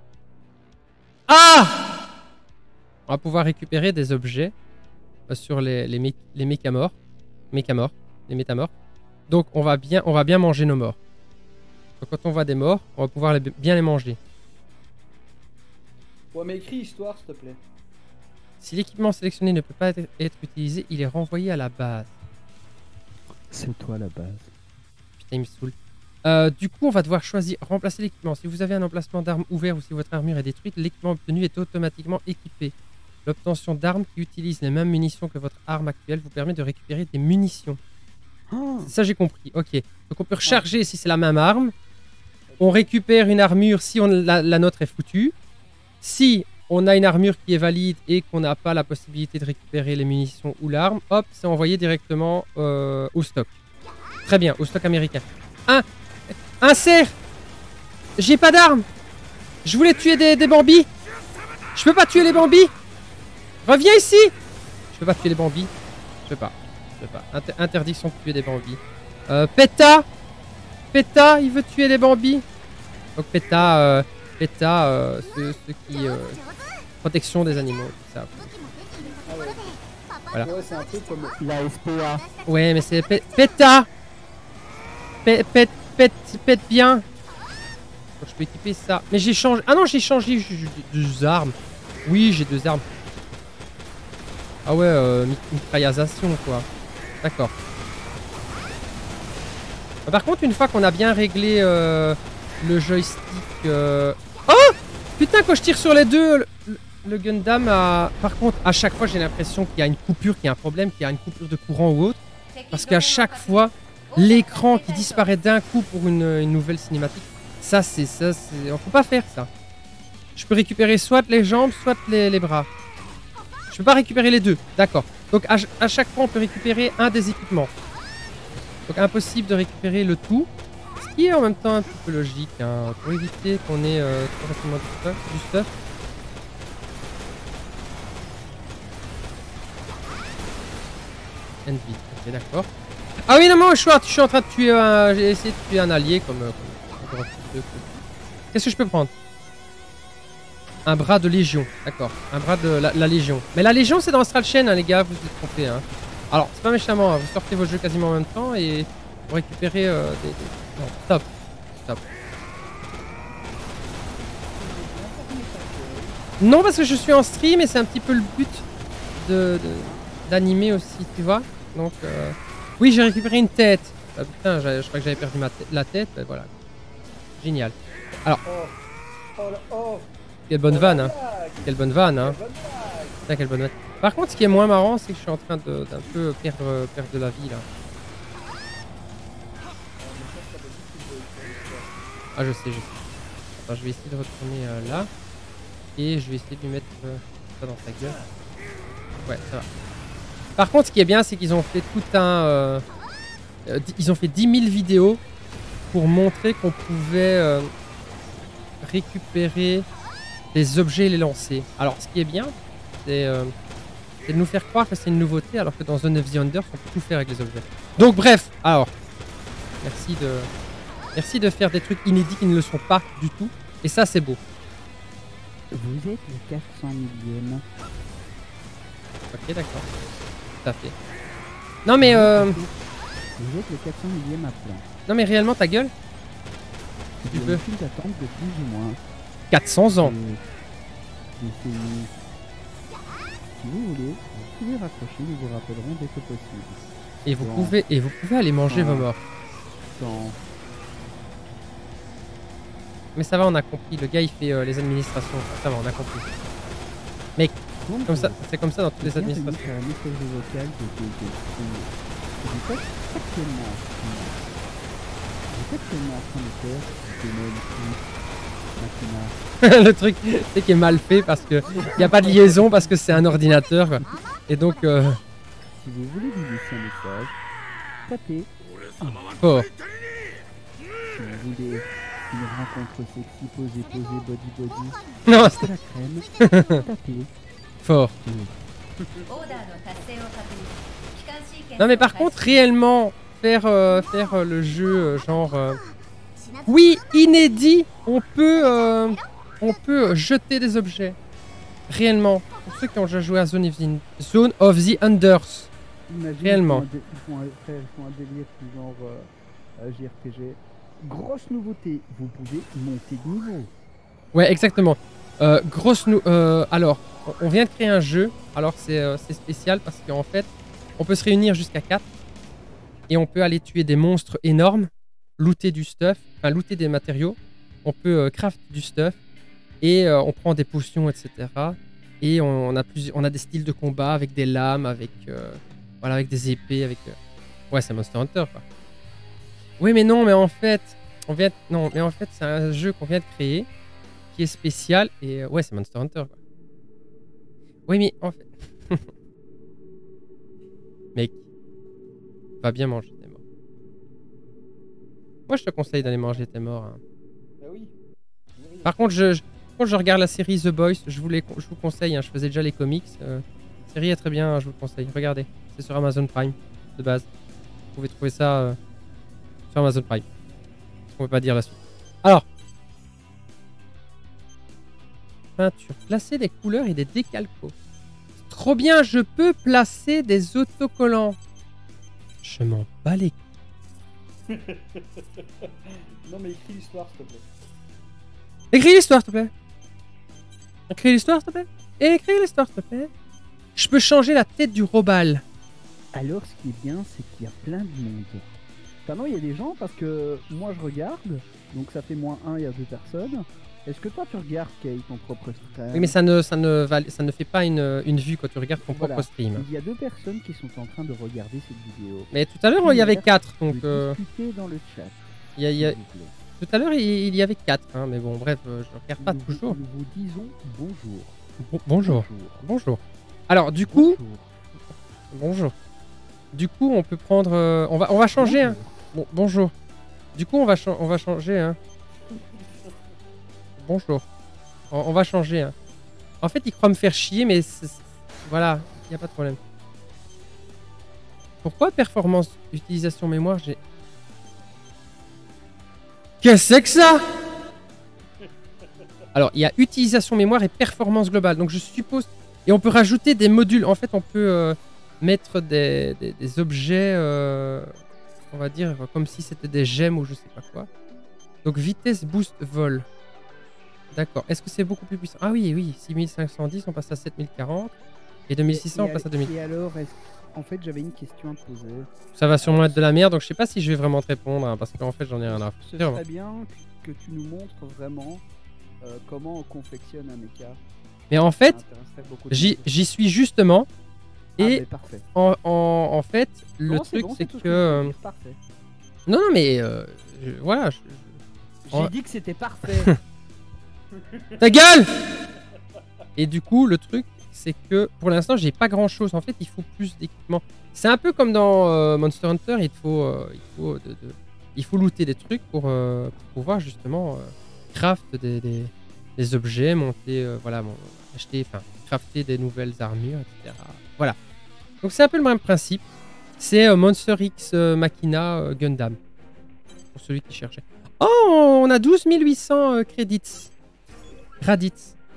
Ah On va pouvoir récupérer des objets sur les, les, mé les mécamorphes. Mécamorphes. Les métamorphes. Donc, on va, bien, on va bien manger nos morts. Donc, quand on voit des morts, on va pouvoir les, bien les manger. Ouais, mais écris histoire, s'il te plaît. Si l'équipement sélectionné ne peut pas être, être utilisé, il est renvoyé à la base. C'est toi la base. Putain, il me saoule. Euh, du coup, on va devoir choisir, remplacer l'équipement. Si vous avez un emplacement d'armes ouvert ou si votre armure est détruite, l'équipement obtenu est automatiquement équipé. L'obtention d'armes qui utilisent les mêmes munitions que votre arme actuelle vous permet de récupérer des munitions. Oh. Ça, j'ai compris. Ok. Donc, on peut recharger si c'est la même arme. On récupère une armure si on, la, la nôtre est foutue. Si on a une armure qui est valide et qu'on n'a pas la possibilité de récupérer les munitions ou l'arme, hop, c'est envoyé directement euh, au stock. Très bien, au stock américain. Un, un cerf. J'ai pas d'arme. Je voulais tuer des, des bambis. Je peux pas tuer les bambis. Reviens ici. Je peux pas tuer les bambis. Je peux pas. Je peux pas. Inter interdiction de tuer des bambis. Euh, Péta. Péta, il veut tuer les bambis. Donc Péta, euh, Péta, euh, ceux, ceux qui... Euh, protection des animaux, tout ça. Ah ouais. Voilà. Ouais, c'est un peu comme La S P A. Ouais, mais c'est... Péta. Pète, pète, pète, pète bien. Je peux équiper ça. Mais j'ai changé... Ah non, j'ai changé deux armes. Oui, j'ai deux armes. Ah ouais, euh, mitraillisation, quoi. D'accord. Par contre, une fois qu'on a bien réglé euh, le joystick... Euh... Oh putain, quand je tire sur les deux, le, le Gundam a... Par contre, à chaque fois, j'ai l'impression qu'il y a une coupure, qu'il y a un problème, qu'il y a une coupure de courant ou autre. Parce qu'à chaque fois, l'écran qui disparaît d'un coup pour une, une nouvelle cinématique, ça, c'est ça, c'est... On peut pas faire ça. Je peux récupérer soit les jambes, soit les, les bras. Je peux pas récupérer les deux, d'accord. Donc à, à chaque fois, on peut récupérer un des équipements. Donc impossible de récupérer le tout. Ce qui est en même temps un petit peu logique, hein, pour éviter qu'on ait euh, trop facilement du stuff. Du stuff. Envy, ok, d'accord. Ah oui, non, moi je suis, je suis en train de tuer un... J'ai essayé de tuer un allié comme... Euh, comme... Qu'est-ce que je peux prendre? Un bras de Légion, d'accord. Un bras de la, la Légion. Mais la Légion, c'est dans Astral Chain, hein, les gars, vous êtes trompés. Hein. Alors, c'est pas méchamment, hein, vous sortez vos jeux quasiment en même temps et vous récupérez euh, des, des... Non, top. Top. Non, parce que je suis en stream et c'est un petit peu le but de d'animer aussi, tu vois. Donc, euh... oui, j'ai récupéré une tête. Ah, putain, je crois que j'avais perdu ma la tête. Ben, voilà. Génial. Alors... Oh, oh, oh. Quelle bonne vanne, hein. Quelle bonne vanne, hein. Putain, quelle bonne vanne. Par contre, ce qui est moins marrant, c'est que je suis en train de d'un peu perdre, perdre de la vie, là. Ah, je sais, je sais. Attends, je vais essayer de retourner euh, là. Et je vais essayer de lui mettre euh, ça dans sa gueule. Ouais, ça va. Par contre, ce qui est bien, c'est qu'ils ont fait tout un... Euh, euh, ils ont fait dix mille vidéos pour montrer qu'on pouvait euh, récupérer des objets et les lancer. Alors, ce qui est bien, c'est euh, de nous faire croire que c'est une nouveauté, alors que dans Zone of the Enders, on peut tout faire avec les objets. Donc, bref, alors, merci de, merci de faire des trucs inédits qui ne le sont pas du tout. Et ça, c'est beau. Vous êtes le quatre cent millième. Ok, d'accord. Tout à fait. Non, mais... Euh... Vous êtes le quatre cent millième à plein. Non, mais réellement, ta gueule si tu veux. Une file d'attente de plus ou moins quatre cents ans. Si vous voulez, vous pouvez raccrocher, nous vous rappellerons dès que possible. Et vous, pouvez, et vous pouvez aller manger vos morts. Dans... Mais ça va, on a compris. Le gars, il fait euh, les administrations. Ça va, on a compris. Mais comme ça, c'est comme ça dans toutes les administrations. C'est un message vocal que je suis actuellement en train de faire. Le truc, c'est qu'il est mal fait parce que il n'y a pas de liaison parce que c'est un ordinateur. Quoi. Et donc... Euh... Si vous voulez lui laisser un message, tapez fort. Si vous voulez une rencontre sexy, posée, posée, body, body, non, c'est la crème, tapez fort. Non mais par contre, réellement, faire, euh, faire euh, le jeu euh, genre... Euh... Oui, inédit, on peut, euh, on peut jeter des objets. Réellement. Pour ceux qui ont déjà joué à Zone of the, Zone of the Enders. Imagine réellement. Ils font un, ils font un délire du genre euh, J R P G. Grosse nouveauté, vous pouvez monter de niveau. Ouais, exactement. Euh, grosse nou euh, alors, on vient de créer un jeu. Alors, c'est euh, spécial parce qu'en fait, on peut se réunir jusqu'à quatre. Et on peut aller tuer des monstres énormes. Looter du stuff, enfin looter des matériaux, on peut euh, craft du stuff et euh, on prend des potions, et cetera. Et on, on, a plus, on a des styles de combat avec des lames, avec, euh, voilà, avec des épées, avec... Euh... Ouais, c'est Monster Hunter, quoi. Oui, mais non, mais en fait... On vient... Non, mais en fait, c'est un jeu qu'on vient de créer, qui est spécial, et... Euh, ouais, c'est Monster Hunter, quoi. Oui, mais en fait... Mec, va bien manger tes morts. Moi, je te conseille d'aller manger tes morts. Hein. Bah oui. Par contre, je... je... Quand je regarde la série The Boys, je vous, les, je vous conseille, hein, je faisais déjà les comics. Euh, la série est très bien, hein, je vous le conseille. Regardez, c'est sur Amazon Prime, de base. Vous pouvez trouver ça euh, sur Amazon Prime. On ne peut pas dire la suite. Alors. Peinture. Placer des couleurs et des décalcos. Trop bien, je peux placer des autocollants. Je m'en bats les couilles. Non mais écris l'histoire, s'il te plaît. Écris l'histoire, s'il te plaît. Écris l'histoire, s'il te plaît. Écris l'histoire, s'il te plaît. Je peux changer la tête du robal. Alors, ce qui est bien, c'est qu'il y a plein de monde. Enfin, non, il y a des gens parce que moi je regarde, donc ça fait moins un, il y a deux personnes. Est-ce que toi tu regardes, Kate, ton propre stream? Oui, mais ça ne, ça ne, val- ça ne fait pas une, une vue quand tu regardes ton Voilà. propre stream. Il y a deux personnes qui sont en train de regarder cette vidéo. Mais tout à l'heure, il y avait quatre, donc... Euh, discutez dans le chat. il y a, il y a- s'il vous plaît. Tout à l'heure, il, il y avait quatre, hein, mais bon, bref, euh, je regarde pas nous, toujours. Nous vous disons bonjour. Bon- bonjour. Bonjour. Alors, du coup... Bonjour. Bonjour. Du coup, on peut prendre... euh, on, va, on va changer, hein. Bon, bonjour. Du coup, on va, cha- on va changer, hein. Bonjour. On, on va changer, hein. En fait, il croit me faire chier, mais... c'est- c'est- voilà, il n'y a pas de problème. Pourquoi performance, utilisation, mémoire, j'ai... Qu'est-ce que c'est que ça? Alors, il y a utilisation mémoire et performance globale. Donc, je suppose... Et on peut rajouter des modules. En fait, on peut euh, mettre des, des, des objets, euh, on va dire, comme si c'était des gemmes ou je sais pas quoi. Donc, vitesse, boost, vol. D'accord. Est-ce que c'est beaucoup plus puissant? Ah oui, oui. six mille cinq cent dix, on passe à sept mille quarante. Et deux mille six cents, Et- on passe à deux mille. Et alors, est-ce- en fait, j'avais une question à te poser. Ça va sûrement être de la merde, donc je sais pas si je vais vraiment te répondre, hein, parce qu'en fait, j'en ai rien à Ce faire. serait bien que tu nous montres vraiment euh, comment on confectionne un mecha. Mais en Ça fait, intéresserait beaucoup de j'y monde. j'y suis justement. Ah, Et mais parfait. en, en, en fait, le Non, truc, bon, c'est tout ce que... je voulais euh, dire, Parfait. Non, non, mais... euh, je- voilà. je- J'ai Ouais. dit que c'était parfait. Ta gueule! Et du coup, le truc, c'est que pour l'instant, j'ai pas grand chose. En fait, il faut plus d'équipement. C'est un peu comme dans euh, Monster Hunter, il faut, euh, il faut, de, de- il faut looter des trucs pour, euh, pour pouvoir justement euh, craft des, des, des objets, monter, euh, voilà, mon- acheter, enfin, crafter des nouvelles armures, et cetera. Voilà. Donc c'est un peu le même principe. C'est euh, Monster X euh, Machina euh, Gundam. Pour celui qui cherchait. Oh, on a douze mille huit cents euh, crédits. Raditz.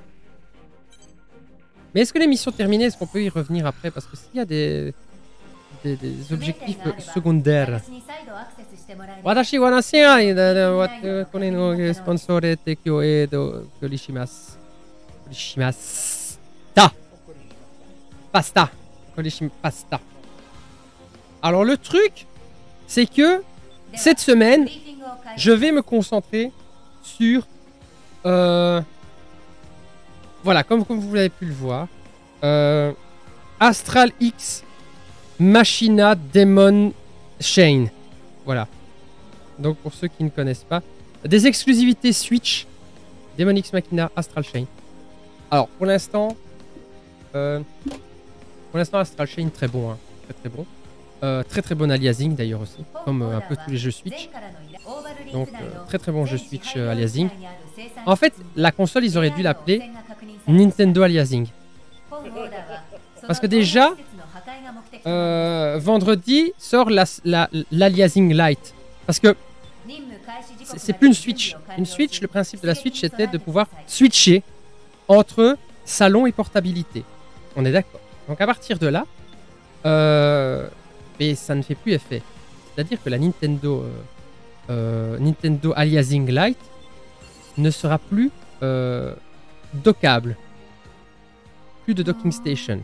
Mais est-ce que l'émission terminée, est-ce qu'on peut y revenir après? Parce que s'il y a des, des, des objectifs euh, secondaires. Watashi wa nashiai da- da- wa- euh, kone no sponsore tekyo e do korishimasu. Korishimasu. Ta. Pasta. Korishim- Pasta. Alors le truc, c'est que cette semaine, je vais me concentrer sur... Euh, voilà, comme, comme vous l'avez pu le voir. Euh, Astral X Machina Demon Chain. Voilà. Donc pour ceux qui ne connaissent pas. Des exclusivités Switch. Demon X Machina Astral Chain. Alors pour l'instant... Euh, pour l'instant Astral Chain très bon. Hein. Très très bon. Euh, très très bon aliasing d'ailleurs aussi. Comme euh, un peu tous les jeux Switch. Donc euh, très très bon jeu Switch euh, aliasing. En fait, la console, ils auraient dû l'appeler Nintendo Aliasing. Parce que déjà, euh, vendredi sort la- la- l'Aliasing Lite. Parce que c'est c'est plus une Switch. Une Switch, le principe de la Switch, c'était de pouvoir switcher entre salon et portabilité. On est d'accord. Donc à partir de là, euh, mais ça ne fait plus effet. C'est-à-dire que la Nintendo, euh, euh, Nintendo Aliasing Lite ne sera plus euh, dockable. Plus de docking station.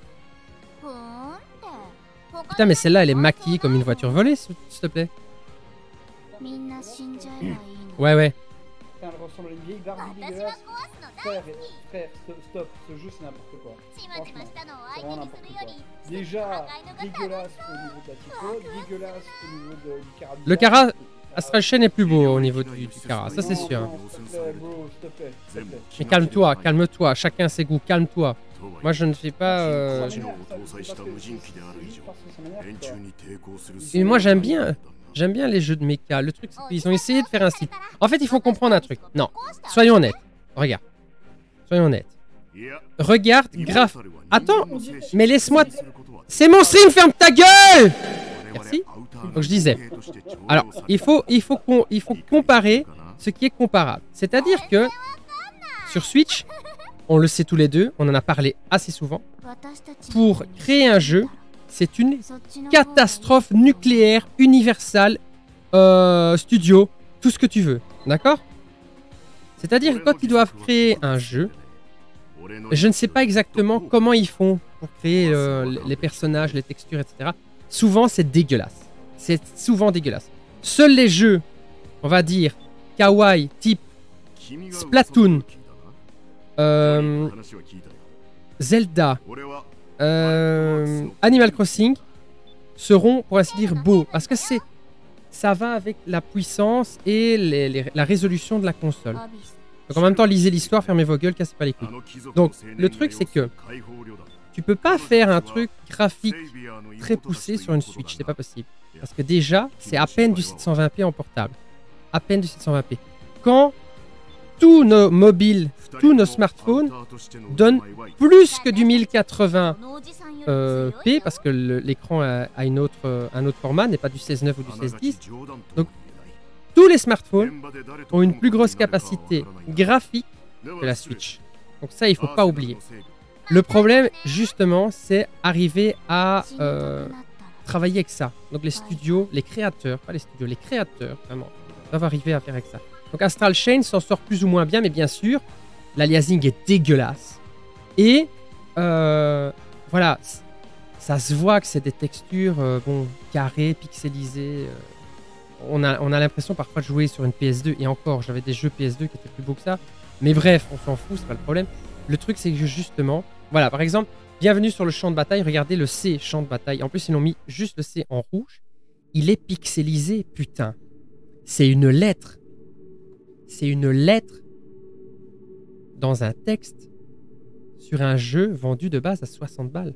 Putain, mais celle-là, elle est maquillée comme une voiture volée, s'il te plaît. Ouais, ouais. Putain, elle ressemble à une vieille Barbie dégueulasse. frère, frère, stop, stop, ce jeu c'est n'importe quoi. Franchement, c'est vraiment n'importe quoi. Déjà, dégueulasse au niveau de la typo, dégueulasse au niveau de, du Kara. Le Kara, Astral Chain est plus beau au niveau du, du Kara, ça c'est sûr. Non, s'il te plaît, bro, s'il te plaît, s'il te plaît. Mais calme-toi, calme-toi, chacun ses goûts, calme-toi. Moi je ne fais pas... Euh... Ça m'énerve, ça, c'est parce que c'est juste parce que ça m'énerve, quoi. Et moi j'aime bien, j'aime bien les jeux de méca. Le truc c'est qu'ils ont essayé de faire un site. En fait il faut comprendre un truc. Non, soyons honnêtes. Regarde. Soyons honnêtes. Regarde, graph. Attends, mais laisse-moi... C'est mon stream, ferme ta gueule! Merci. Donc je disais. Alors, il faut, il faut, qu'on, il faut comparer ce qui est comparable. C'est-à-dire que sur Switch, on le sait tous les deux, on en a parlé assez souvent. Pour créer un jeu, c'est une catastrophe nucléaire, universelle, euh, studio, tout ce que tu veux. D'accord? C'est-à-dire que quand ils doivent créer un jeu, je ne sais pas exactement comment ils font pour créer euh, les personnages, les textures, et cetera. Souvent, c'est dégueulasse. C'est souvent dégueulasse. Seuls les jeux, on va dire, kawaii, type Splatoon, euh, Zelda, euh, Animal Crossing, seront, pour ainsi dire, beaux. Parce que c'est, ça va avec la puissance et les, les, la résolution de la console. Donc en même temps, lisez l'histoire, fermez vos gueules, cassez pas les couilles. Donc le truc c'est que tu peux pas faire un truc graphique très poussé sur une Switch, c'est pas possible. Parce que déjà, c'est à peine du sept cent vingt p en portable. À peine du sept cent vingt p. Quand tous nos mobiles, tous nos smartphones donnent plus que du mille quatre-vingts euh, p, parce que l'écran a, a une autre, un autre format, n'est pas du seize neuf ou du seize dix. Donc tous les smartphones ont une plus grosse capacité graphique que la Switch. Donc ça, il faut pas oublier. Le problème, justement, c'est arriver à euh, travailler avec ça. Donc les studios, les créateurs, pas les studios, les créateurs, vraiment, doivent arriver à faire avec ça. Donc Astral Chain s'en sort plus ou moins bien, mais bien sûr, l'aliasing est dégueulasse. Et euh, voilà, ça se voit que c'est des textures euh, bon, carrées, pixelisées. Euh, On a, on a l'impression parfois de jouer sur une P S deux, et encore, j'avais des jeux P S deux qui étaient plus beaux que ça. Mais bref, on s'en fout, c'est pas le problème. Le truc, c'est que justement, voilà, par exemple, bienvenue sur le champ de bataille, regardez le C, champ de bataille. En plus, ils ont mis juste le C en rouge. Il est pixelisé, putain. C'est une lettre. C'est une lettre dans un texte sur un jeu vendu de base à soixante balles.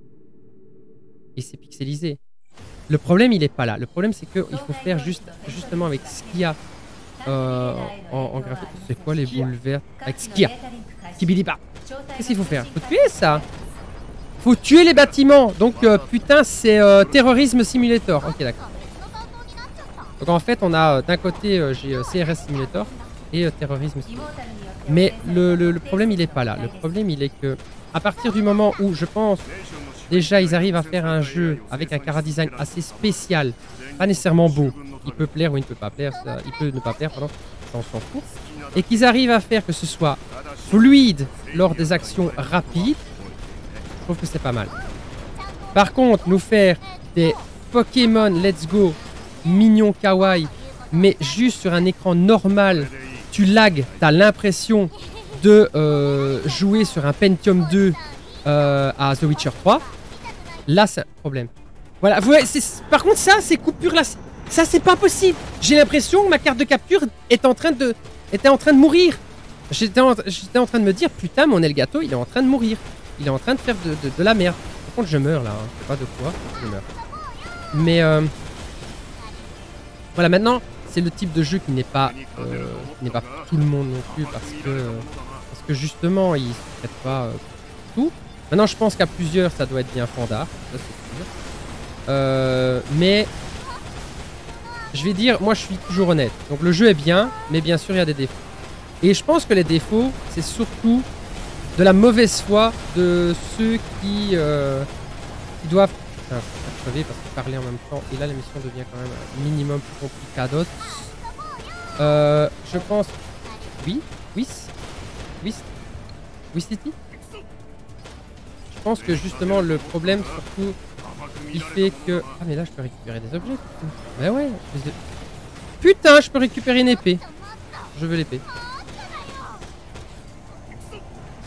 Et c'est pixelisé. Le problème, il est pas là. Le problème, c'est qu'il faut faire juste, justement avec ce qu'il y a euh, en, en graphique. C'est quoi les boules vertes? Avec ce qu'il y a. Kibidi-ba. Qu'est-ce qu'il faut faire? Faut tuer ça. Faut tuer les bâtiments. Donc, euh, putain, c'est euh, terrorisme simulator. Ok, d'accord. Donc, en fait, on a euh, d'un côté, euh, j'ai euh, C R S simulator et euh, terrorisme simulator. Mais le, le, le problème, il est pas là. Le problème, il est que, à partir du moment où, je pense... Déjà, ils arrivent à faire un jeu avec un chara design assez spécial, pas nécessairement beau. Il peut plaire ou il ne peut pas plaire, ça, il peut ne pas plaire, pardon, ça on s'en fout. Et qu'ils arrivent à faire que ce soit fluide lors des actions rapides, je trouve que c'est pas mal. Par contre, nous faire des Pokémon Let's Go mignons kawaii, mais juste sur un écran normal, tu lags, t'as l'impression de euh, jouer sur un Pentium deux euh, à The Witcher trois. Là, c'est un problème. Voilà, vous voyez, par contre, ça, c'est coupure là. Ça, c'est pas possible. J'ai l'impression que ma carte de capture est en train de, était en train de mourir. J'étais en, j'étais en train de me dire, putain, mon Elgato, il est en train de mourir. Il est en train de faire de, de, de la merde. Par contre, je meurs là. Hein. Je sais pas de quoi. Je meurs. Mais, euh, voilà, maintenant, c'est le type de jeu qui n'est pas, euh, qui n'est pas pour tout le monde non plus. Parce que, euh, parce que justement, il ne se traite pas euh, tout. Maintenant, je pense qu'à plusieurs, ça doit être bien fandard. Ça, c'est sûr. Euh, mais je vais dire, moi, je suis toujours honnête. Donc, le jeu est bien, mais bien sûr, il y a des défauts. Et je pense que les défauts, c'est surtout de la mauvaise foi de ceux qui, euh, qui doivent... Putain, je vais parce que parler en même temps. Et là, l'émission devient quand même un minimum plus complicado. Euh, je pense... Oui Oui Oui Oui City. Je pense que justement le problème surtout qui fait que... Ah mais là je peux récupérer des objets. Bah ouais. Putain, je peux récupérer une épée. Je veux l'épée.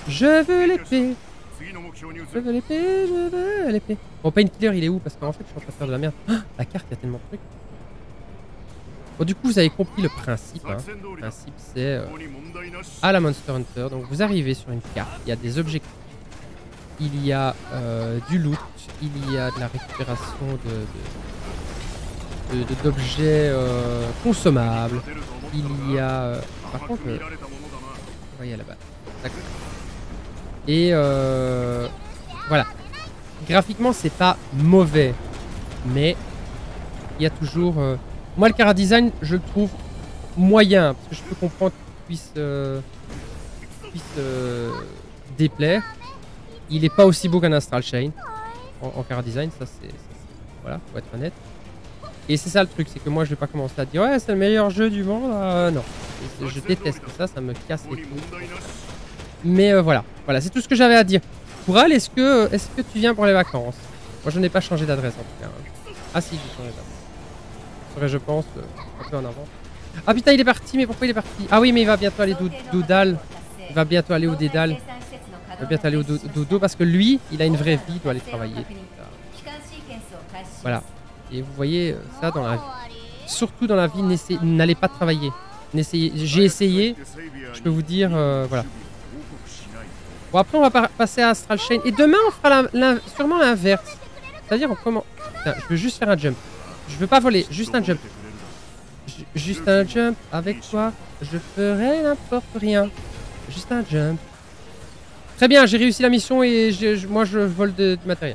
Je veux l'épée. Je veux l'épée, je veux l'épée. Bon, Painkiller, il est où? Parce qu'en fait, je suis en train de faire de la merde. Ah, la carte, il y a tellement de trucs. Bon, du coup, vous avez compris le principe. Hein. Le principe, c'est euh, à la Monster Hunter. Donc, vous arrivez sur une carte. Il y a des objectifs. Il y a euh, du loot. Il y a de la récupération de, de, de, d'objets euh, consommables. Il y a... Euh, par contre... Euh, vous voyez là-bas. D'accord. Et euh, voilà. Graphiquement, c'est pas mauvais. Mais il y a toujours... Euh, moi, le chara design, je le trouve moyen. Parce que je peux comprendre qu'il puisse, euh, puisse euh, déplaire. Il est pas aussi beau qu'un Astral Chain en, en chara design. Ça, c'est... Voilà, faut être honnête. Et c'est ça le truc, c'est que moi, je vais pas commencer à dire « Ouais, c'est le meilleur jeu du monde. Euh, » Non. Je déteste ça, ça me casse les couilles. Mais euh, voilà, voilà, c'est tout ce que j'avais à dire. Coural, est-ce que, est-ce que tu viens pour les vacances? Moi, je n'ai pas changé d'adresse en tout cas. Ah si, j'ai changé d'adresse. Ce serait, je pense, euh, un peu en avant. Ah putain, il est parti, mais pourquoi il est parti? Ah oui, mais il va bientôt aller au Doodal. Il va bientôt aller au Dédale. Il va bientôt aller au Dodo parce que lui, il a une vraie vie, il doit aller travailler. Voilà. Et vous voyez ça dans la vie. Surtout dans la vie, n'allez pas travailler. J'ai essayé, je peux vous dire, euh, voilà. Bon, après, on va passer à Astral Chain. Et demain, on fera la, la, sûrement l'inverse. C'est-à-dire, on commence... Putain, je veux juste faire un jump. Je veux pas voler, juste un jump. J juste un jump. Avec quoi je ferai n'importe rien. Juste un jump. Très bien, j'ai réussi la mission et je, moi, je vole de, de matériel.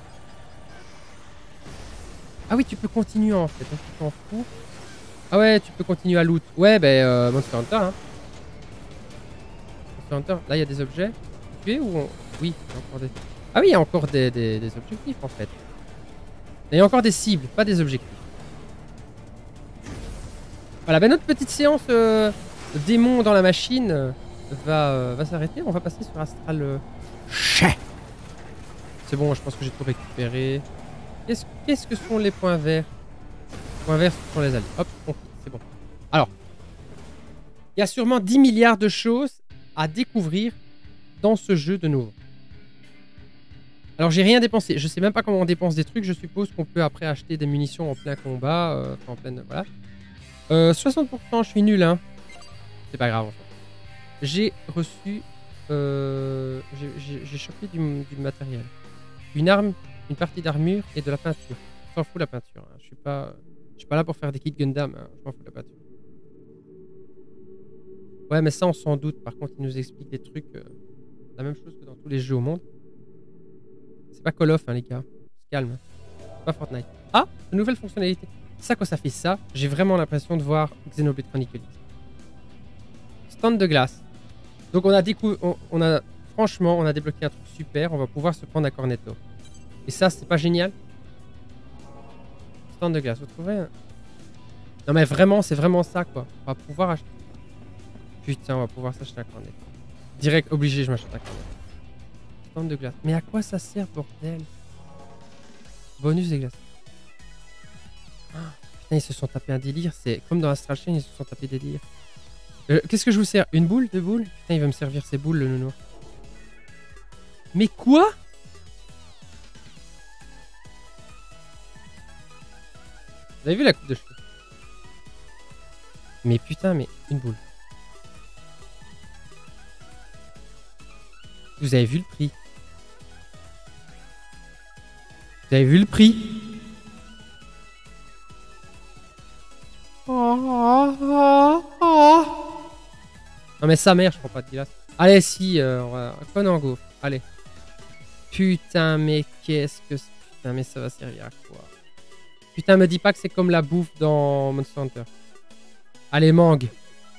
Ah oui, tu peux continuer en fait. Donc, tu t'en fous. Ah ouais, tu peux continuer à loot. Ouais, ben, euh, Monster Hunter. Hein. Monster Hunter, là, il y a des objets. Ou on... Oui, il y a encore des... Ah oui, il y a encore des, des, des objectifs en fait. Il y a encore des cibles, pas des objectifs. Voilà, ben notre petite séance euh, démon dans la machine euh, va, euh, va s'arrêter. On va passer sur Astral euh... C'est bon, je pense que j'ai tout récupéré. Qu'est-ce qu'est-ce que sont les points verts? Les points verts ce sont les alliés. Hop, on quitte, c'est bon. Alors, il y a sûrement dix milliards de choses à découvrir dans ce jeu de nouveau. Alors j'ai rien dépensé, je sais même pas comment on dépense des trucs, je suppose qu'on peut après acheter des munitions en plein combat, euh, en pleine... voilà. Euh, soixante pour cent, je suis nul, hein. C'est pas grave en fait. J'ai reçu... Euh, j'ai chopé du, du matériel. Une arme, une partie d'armure et de la peinture. Je s'en fous la peinture, hein. Je suis pas... Je suis pas là pour faire des kits Gundam, hein. Je m'en fous de la peinture. Ouais, mais ça on s'en doute, par contre il nous explique des trucs... Euh, la même chose que dans tous les jeux au monde. C'est pas Call of, hein, les gars. Se calme. C'est pas Fortnite. Ah, une nouvelle fonctionnalité. Ça, quand ça fait ça, j'ai vraiment l'impression de voir Xenoblade Chronicles. Stand de glace. Donc on a découvert, on, on a, franchement, on a débloqué un truc super. On va pouvoir se prendre à Cornetto. Et ça, c'est pas génial. Stand de glace. Vous trouvez un... Non mais vraiment, c'est vraiment ça, quoi. On va pouvoir acheter. Putain, on va pouvoir s'acheter un Cornetto. Direct, obligé, je m'achète un Cornetto. Stand de glace. Mais à quoi ça sert, bordel? Bonus des glaces. Oh, putain, ils se sont tapés un délire. C'est comme dans Astral Chain, ils se sont tapés des délires. Euh, Qu'est-ce que je vous sers? Une boule? Deux boules? Putain, il va me servir ses boules, le nounours. Mais quoi? Vous avez vu la coupe de cheveux? Mais putain, mais une boule. Vous avez vu le prix? Vous avez vu le prix? Oh, oh, oh. Non mais sa mère, je prends pas de glace. Allez, si, euh, on va... Konango. Allez. Putain, mais qu'est-ce que... Putain, mais ça va servir à quoi? Putain, me dis pas que c'est comme la bouffe dans Monster Hunter. Allez, mangue.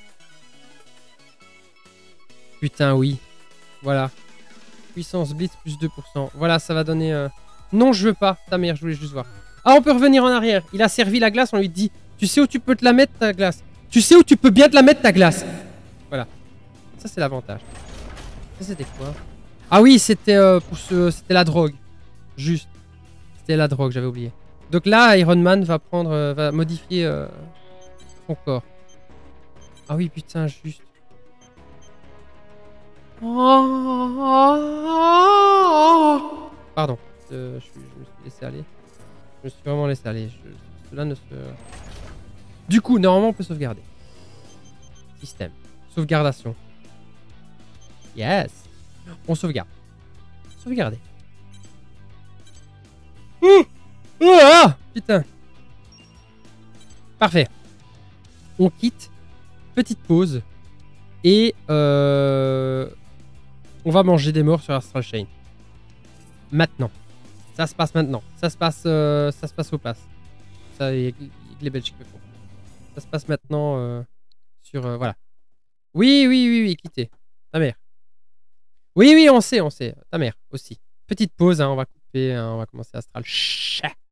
Putain, oui. Voilà. Puissance blitz plus deux pour cent. Voilà, ça va donner... Euh... Non, je veux pas. Ta mère, je voulais juste voir. Ah, on peut revenir en arrière. Il a servi la glace, on lui dit... Tu sais où tu peux te la mettre, ta glace? Tu sais où tu peux bien te la mettre, ta glace? Voilà. Ça, c'est l'avantage. Ça, c'était quoi? Ah oui, c'était euh, pour ce... C'était la drogue. Juste. C'était la drogue, j'avais oublié. Donc là, Iron Man va prendre... Euh, va modifier euh, son corps. Ah oui, putain, juste. Pardon, euh, je, suis- je me suis laissé aller. Je me suis vraiment laissé aller. Je, cela ne se... Du coup, normalement, on peut sauvegarder. Système. Sauvegardation. Yes. On sauvegarde. Sauvegarder. Ouh ah putain. Parfait. On quitte. Petite pause. Et euh, on va manger des morts sur Astral Chain. Maintenant. Ça se passe maintenant. Ça se passe, euh, ça se passe au pass. Ça, il y a que les Belges qui le font. Ça se passe maintenant euh, sur... euh, voilà. Oui, oui, oui, oui, quittez. Ta mère. Oui, oui, on sait, on sait. Ta mère aussi. Petite pause, hein, on va couper, hein, on va commencer Astral. Chut.